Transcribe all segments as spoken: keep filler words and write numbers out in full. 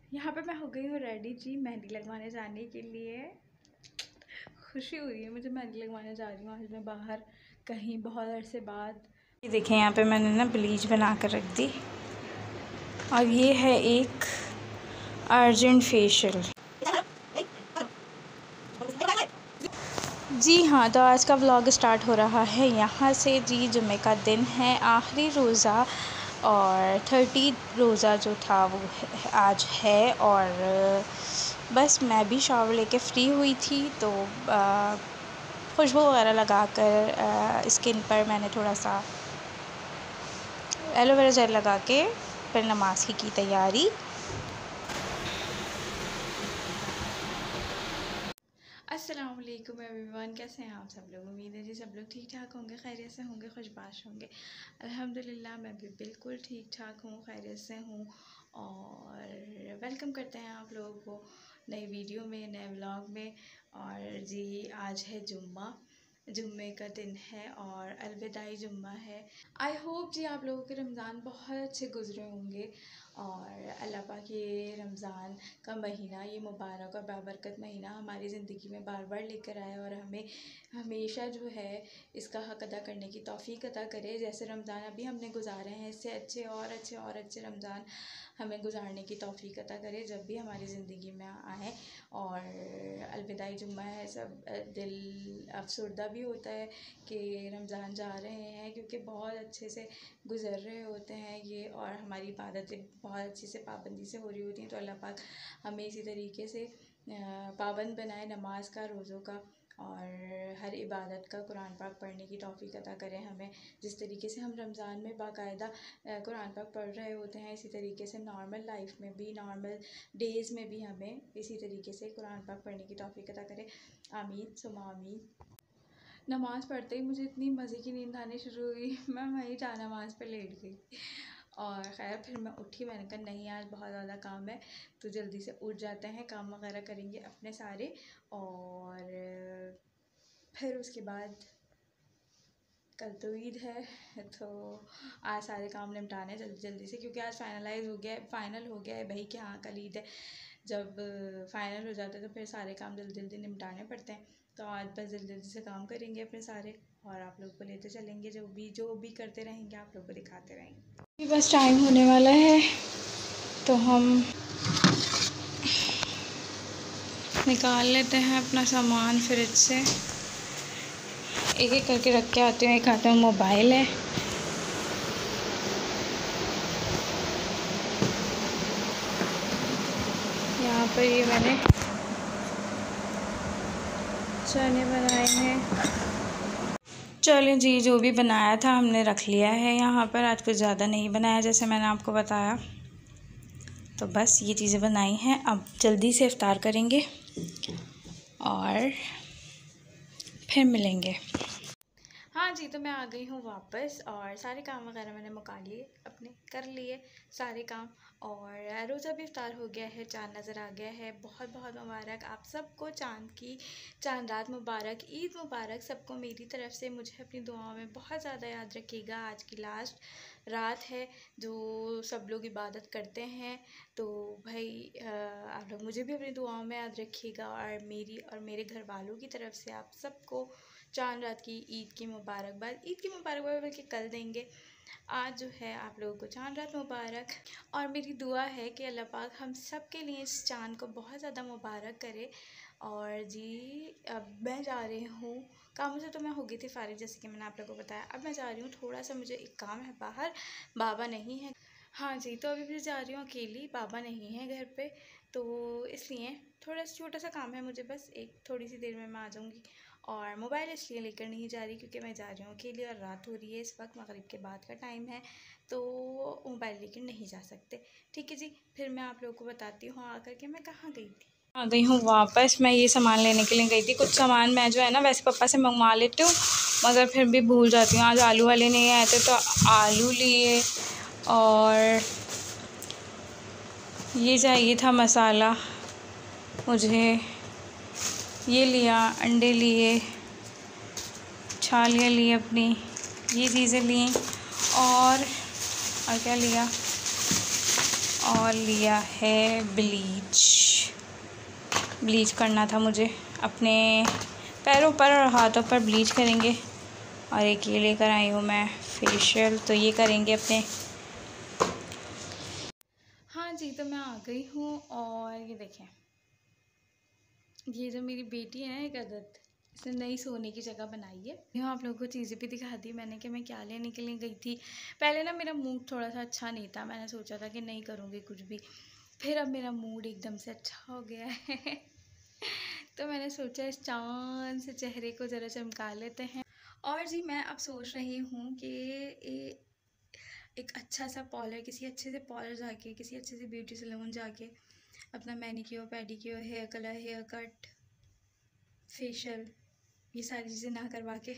यहाँ पे मैं हो गई हूँ रेडी जी मेहंदी लगवाने जाने के लिए। खुशी हो रही है मुझे, मेहंदी लगवाने जा रही हूँ आज मैं बाहर कहीं बहुत अरसे बाद। ये देखें यहाँ पे मैंने ना ब्लीच बना कर रख दी और ये है एक अर्जेंट फेशियल। जी हाँ, तो आज का व्लॉग स्टार्ट हो रहा है यहाँ से जी। जुम्मे का दिन है, आखिरी रोज़ा, और थर्टी रोज़ा जो था वो आज है। और बस मैं भी शावर लेके फ़्री हुई थी तो खुशबू वगैरह लगा कर स्किन पर मैंने थोड़ा सा एलोवेरा जेल लगा के फिर नमाज की की तैयारी। अस्सलाम वालेकुम एवरीवन, कैसे हैं आप सब लोग? उम्मीद है जी सब लोग ठीक ठाक होंगे, खैरियत से होंगे, खुशबाश होंगे। अल्हम्दुलिल्लाह मैं भी बिल्कुल ठीक ठाक हूँ, खैरियत से हूँ। और वेलकम करते हैं आप लोगों को नई वीडियो में, नए व्लॉग में। और जी आज है जुम्मा, जुम्मे का दिन है और अलविदाई जुम्मा है। आई होप जी आप लोगों के रमज़ान बहुत अच्छे गुजरे होंगे और अल्लाह पाक ये रमज़ान का महीना, ये मुबारक और बाबरकत महीना हमारी ज़िंदगी में बार बार लेकर आए और हमें हमेशा जो है इसका हक़ अदा करने की तौफ़ीक अता करे। जैसे रमज़ान अभी हमने गुजारे हैं, इससे अच्छे और अच्छे और अच्छे रमज़ान हमें गुजारने की तौफ़ीक अता करे जब भी हमारी ज़िंदगी में आए। और अलविदाई जुम्मा है, सब दिल अफसरदा भी होता है कि रमज़ान जा रहे हैं, क्योंकि बहुत अच्छे से गुज़र रहे होते हैं ये और हमारी इबादतें बहुत अच्छे से पाबंदी से हो रही होती हैं। तो अल्लाह पाक हमें इसी तरीके से पाबंद बनाए नमाज का, रोज़ों का और हर इबादत का, कुरान पाक पढ़ने की तौफ़ीक अता करें हमें। जिस तरीके से हम रमज़ान में बाकायदा कुरान पाक पढ़ रहे होते हैं, इसी तरीके से नॉर्मल लाइफ में भी, नॉर्मल डेज़ में भी हमें इसी तरीके से कुरान पाक पढ़ने की तौफ़ीक अता करें। आमीन सुम्मा आमीन। नमाज़ पढ़ते ही मुझे इतनी मज़े की नींद आनी शुरू हुई, मैं वहीं जा नमाज़ पे लेट गई। और ख़ैर फिर मैं उठी, मैंने कहा नहीं आज बहुत ज़्यादा काम है तो जल्दी से उठ जाते हैं, काम वगैरह करेंगे अपने सारे। और फिर उसके बाद कल तो ईद है तो आज सारे काम निपटाने जल्दी जल्दी से, क्योंकि आज फाइनलाइज हो गया है, फ़ाइनल हो गया है भाई कि हाँ कल ईद है। जब फ़ाइनल हो जाता है तो फिर सारे काम जल्दी जल्दी निपटाने पड़ते हैं। तो आज बस जल्दी जल्दी से काम करेंगे अपने सारे और आप लोग को लेते चलेंगे, जो भी जो भी करते रहेंगे आप लोग को दिखाते रहेंगे। बस टाइम होने वाला है तो हम निकाल लेते हैं अपना सामान फ्रिज से। एक एक करके रख के आती हूँ। एक हाथ में मोबाइल है, यहाँ पर ये मैंने चने बनाए हैं। चलें जी, जो भी बनाया था हमने रख लिया है यहाँ पर। आज कुछ ज़्यादा नहीं बनाया जैसे मैंने आपको बताया, तो बस ये चीज़ें बनाई हैं। अब जल्दी से इफ्तार करेंगे और फिर मिलेंगे। हाँ जी, तो मैं आ गई हूँ वापस और सारे काम वगैरह मैंने मुका लिए, अपने कर लिए सारे काम। और रोज़ा भी इफ्तार हो गया है, चाँद नज़र आ गया है। बहुत बहुत मुबारक आप सबको, चाँद की चाँद रात मुबारक, ईद मुबारक सबको मेरी तरफ़ से। मुझे अपनी दुआओं में बहुत ज़्यादा याद रखिएगा। आज की लास्ट रात है जो सब लोग इबादत करते हैं, तो भाई आप लोग मुझे भी अपनी दुआओं में याद रखिएगा। और मेरी और मेरे घर वालों की तरफ़ से आप सबको चाँद रात की ईद की मुबारकबाद। ईद की मुबारकबाद बल्कि कल देंगे, आज जो है आप लोगों को चाँद रात मुबारक। और मेरी दुआ है कि अल्लाह पाक हम सब के लिए इस चाँद को बहुत ज़्यादा मुबारक करे। और जी अब मैं जा रही हूँ, कामों से तो मैं हो गई थी फारिग जैसे कि मैंने आप लोगों को बताया। अब मैं जा रही हूँ, थोड़ा सा मुझे एक काम है बाहर, बाबा नहीं है। हाँ जी, तो अभी भी जा रही हूँ अकेली, बाबा नहीं है घर पे, तो इसलिए थोड़ा सा छोटा सा काम है मुझे, बस एक थोड़ी सी देर में मैं आ जाऊँगी। और मोबाइल इसलिए लेकर नहीं जा रही क्योंकि मैं जा रही हूँ अकेली और रात हो रही है, इस वक्त मगरिब के बाद का टाइम है, तो मोबाइल लेकर नहीं जा सकते। ठीक है जी, फिर मैं आप लोगों को बताती हूँ आकर के मैं कहाँ गई थी। आ गई हूँ वापस। मैं ये सामान लेने के लिए गई थी। कुछ सामान मैं जो है ना वैसे पापा से मंगवा लेती हूँ, मगर फिर भी भूल जाती हूँ। आज आलू वाले नहीं आए थे तो आलू लिए, और ये चाहिए था मसाला मुझे, ये लिया, अंडे लिए, छालियाँ ली अपनी, ये चीज़ें ली, और और क्या लिया, और लिया है ब्लीच। ब्लीच करना था मुझे अपने पैरों पर और हाथों पर ब्लीच करेंगे। और एक ये लेकर आई हूँ मैं फेशियल, तो ये करेंगे अपने। हाँ जी, तो मैं आ गई हूँ और ये देखें, ये जो मेरी बेटी है ना एक आदत, इसने नई सोने की जगह बनाई है। यहाँ आप लोगों को चीज़ें भी दिखा दी मैंने कि मैं क्या लेने के लिए गई थी। पहले ना मेरा मूड थोड़ा सा अच्छा नहीं था, मैंने सोचा था कि नहीं करूँगी कुछ भी। फिर अब मेरा मूड एकदम से अच्छा हो गया है तो मैंने सोचा इस चांद से चेहरे को ज़रा चमका लेते हैं। और जी मैं अब सोच रही हूँ कि एक अच्छा सा पॉलर, किसी अच्छे से पॉलर जाके, किसी अच्छे से ब्यूटी सैलून जाके अपना manicure, pedicure, hair colour, haircut, facial, ये सारी चीज़ें ना करवा के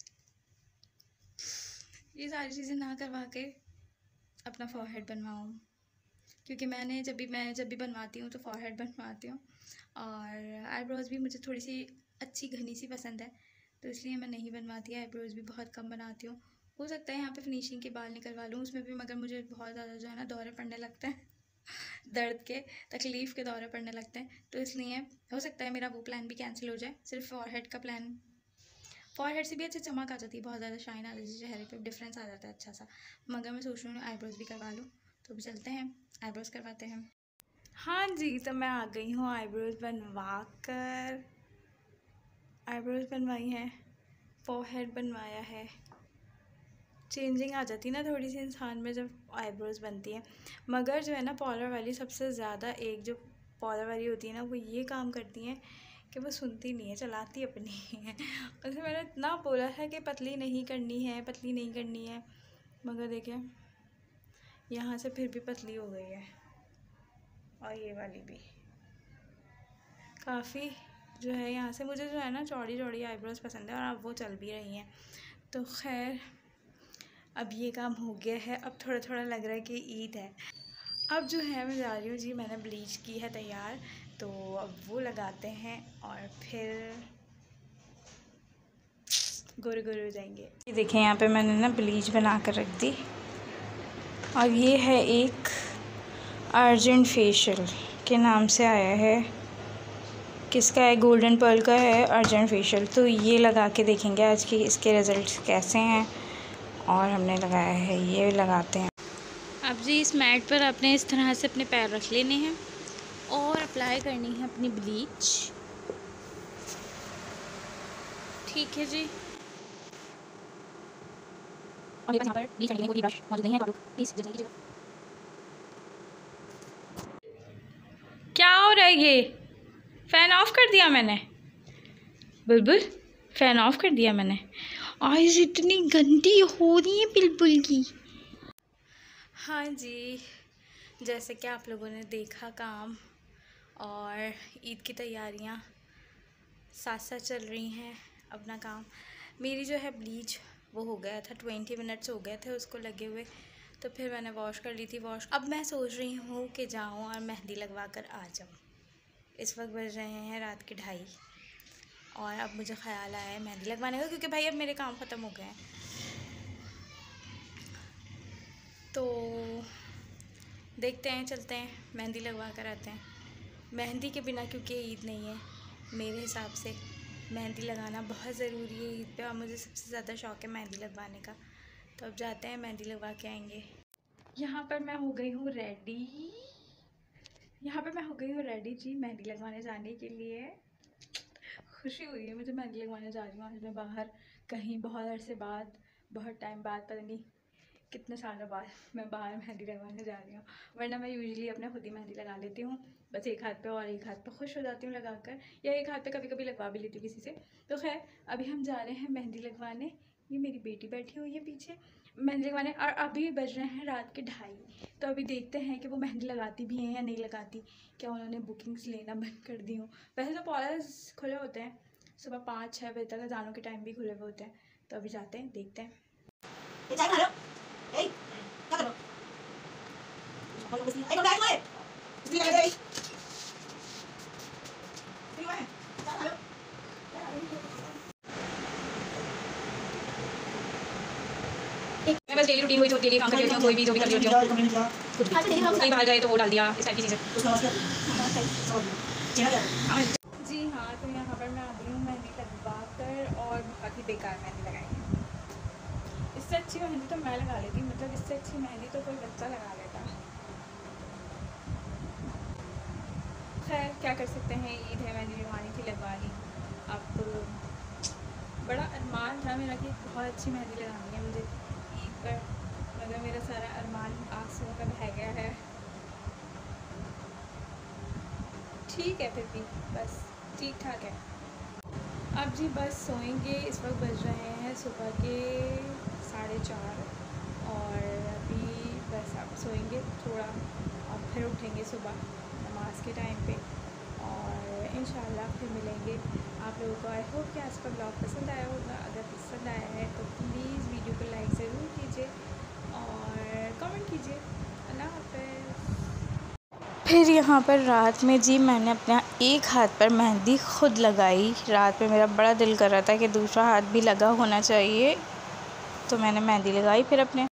ये सारी चीज़ें ना करवा के अपना फॉरहेड बनवाऊँ। क्योंकि मैंने जब भी मैं जब भी बनवाती हूँ तो फॉरहेड बनवाती हूँ। और आईब्रोज़ भी मुझे थोड़ी सी अच्छी घनी सी पसंद है, तो इसलिए मैं नहीं बनवाती। आईब्रोज़ भी बहुत कम बनाती हूँ। हो सकता है यहाँ पे फिनिशिंग के बाल निकलवा लूँ उसमें भी, मगर मुझे बहुत ज़्यादा जो है ना दौरे पड़ने लगते हैं दर्द के, तकलीफ़ के दौरे पड़ने लगते हैं, तो इसलिए हो सकता है मेरा वो प्लान भी कैंसिल हो जाए। सिर्फ फॉरहेड का प्लान, फॉरहेड से भी अच्छी चमक आ जाती है, बहुत ज़्यादा शाइन आ जाती है चेहरे पे, डिफरेंस आ जाता है अच्छा सा। मगर मैं सोच रही हूँ आईब्रोज़ भी करवा लूँ, तो भी चलते हैं आईब्रोज़ करवाते हैं। हाँ जी, तो मैं आ गई हूँ आईब्रोज़ बनवा कर। आईब्रोज़ बनवाई हैं, फॉरहेड बनवाया है। चेंजिंग आ जाती है ना थोड़ी सी इंसान में जब आईब्रोज़ बनती हैं। मगर जो है ना पॉलर वाली सबसे ज़्यादा, एक जो पॉलर वाली होती है ना, वो ये काम करती हैं कि वो सुनती नहीं है, चलाती अपनी है। उसे मैंने इतना बोला है कि पतली नहीं करनी है, पतली नहीं करनी है, मगर देखें यहाँ से फिर भी पतली हो गई है। और ये वाली भी काफ़ी जो है, यहाँ से मुझे जो है ना चौड़ी चौड़ी आईब्रोज़ पसंद है, और अब वो चल भी रही हैं। तो खैर अब ये काम हो गया है। अब थोड़ा थोड़ा लग रहा है कि ईद है। अब जो है मैं जा रही हूँ जी, मैंने ब्लीच की है तैयार, तो अब वो लगाते हैं और फिर गोरे गोरे हो जाएंगे। ये देखें यहाँ पे मैंने ना ब्लीच बना कर रख दी। और ये है एक अर्जेंट फेशियल के नाम से आया है। किसका है? गोल्डन पर्ल का है अर्जेंट फेशियल। तो ये लगा के देखेंगे आज की इसके रिज़ल्ट कैसे हैं। और हमने लगाया है, ये लगाते हैं। अब जी इस मैट पर आपने इस तरह से अपने पैर रख लेने हैं और अप्लाई करनी है अपनी ब्लीच। ठीक है जी। और मेरे पास यहाँ पर ब्लीच करने के लिए कोई ब्रश मौजूद नहीं है, तो आप लोग प्लीज़ जल्दी कीजिएगा। क्या हो रहा है? ये फ़ैन ऑफ कर दिया मैंने। बुलबुल, फ़ैन ऑफ कर दिया मैंने। आइज़ इतनी गंदी हो रही है बुलबुल की। हाँ जी, जैसे कि आप लोगों ने देखा काम और ईद की तैयारियां साथ साथ चल रही हैं अपना काम। मेरी जो है ब्लीच वो हो गया था, ट्वेंटी मिनट्स हो गए थे उसको लगे हुए, तो फिर मैंने वॉश कर ली थी वॉश। अब मैं सोच रही हूँ कि जाऊँ और मेहंदी लगवा कर आ जाऊँ। इस वक्त बज रहे हैं रात के ढाई, और अब मुझे ख़्याल आया है मेहंदी लगवाने का, क्योंकि भाई अब मेरे काम ख़त्म हो गए हैं। तो देखते हैं, चलते हैं मेहंदी लगवा कर आते हैं। मेहंदी के बिना क्योंकि ईद नहीं है, मेरे हिसाब से मेहंदी लगाना बहुत ज़रूरी है ईद पे, और मुझे सबसे ज़्यादा शौक़ है मेहंदी लगवाने का। तो अब जाते हैं मेहंदी लगवा के आएंगे। यहाँ पर मैं हो गई हूँ रेडी यहाँ पर मैं हो गई हूँ रेडी जी मेहंदी लगवाने जाने के लिए। खुशी हुई है मुझे, मेहंदी लगवाने जा रही हूँ आज मैं बाहर, कहीं बहुत अरसे बाद, बहुत टाइम बाद, पता नहीं कितने सालों बाद मैं बाहर मेहंदी लगवाने जा रही हूँ। वरना मैं यूजुअली अपने खुद ही मेहंदी लगा लेती हूँ, बस एक हाथ पे, और एक हाथ पे खुश हो जाती हूँ लगाकर, या एक हाथ पे कभी कभी लगवा भी लेती हूँ किसी से। तो खैर अभी हम जा रहे हैं मेहंदी लगवाने। ये मेरी बेटी बैठी हुई है पीछे मेहंदी लगवाने, और अभी बज रहे हैं रात के ढाई। तो अभी देखते हैं कि वो मेहंदी लगाती भी हैं या नहीं लगाती, क्या उन्होंने बुकिंग्स लेना बंद कर दी हूँ। वैसे तो पार्लर्स खुले होते हैं सुबह पाँच छः बजे तक, अजानों के टाइम भी खुले हुए होते हैं। तो अभी जाते हैं, देखते हैं। Hey, क्या कर रहे हो? आई को बैठ ले। इतनी कर दे। ठीक है। चल हेलो। एक मैं बस डेली रूटीन वही जो डेली काम कर लेती हूँ, कोई भी जो भी कर लेती हूँ, कहीं बाहर गए तो वो डाल दिया, इस टाइप की चीज़ें। जी हाँ, तो यहाँ पर मैं आ गई हूँ मेहंदी लगवा कर, और बहुत ही बेकार मेहंदी लगाई है। इससे अच्छी मेहंदी तो मैं लगा लेती, मतलब इससे अच्छी मेहंदी तो कोई बच्चा लगा लेता। खैर क्या कर सकते हैं, ईद है, मेहंदी लगवानी थी, लगवा ली। अब बड़ा अरमान था मेरा कि बहुत अच्छी मेहंदी लगानी है मुझे ईद पर, मगर मेरा सारा अरमान आंसुओं का बह गया है। ठीक है, फिर भी बस ठीक ठाक है। अब जी बस सोएंगे। इस वक्त बज रहे हैं सुबह के साढ़े चार, और अभी बस अब सोएंगे थोड़ा, और फिर उठेंगे सुबह नमाज के टाइम पे, और इंशाल्लाह फिर मिलेंगे आप लोगों को। आई होप कि आज का ब्लॉग पसंद आया होगा। अगर पसंद आया है तो प्लीज़ वीडियो को लाइक ज़रूर कीजिए और कमेंट कीजिए। अल्लाह हाफ़िज़। फिर यहाँ पर रात में जी मैंने अपना एक हाथ पर मेहंदी खुद लगाई। रात में मेरा बड़ा दिल कर रहा था कि दूसरा हाथ भी लगा होना चाहिए, तो मैंने मेहंदी लगाई फिर अपने